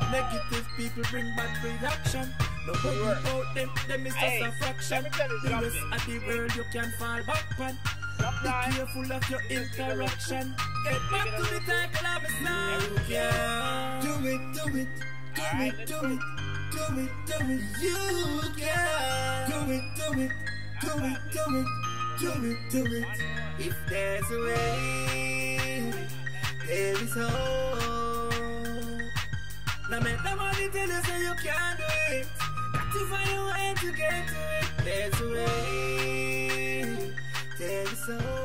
Negative people bring bad reaction. No worry about them is just a fraction. The rest of the world you can fall back on. Be careful of your interaction. Get back to the type club is now. Yeah. Do it, do it, do it, do it, do it, do it. You can. Do it, do it, do it, do it, do it, do it. If there's a way, there is hope. Now make the money tell you so you can do it. Got to find a way to get to it. There's a way, there is hope.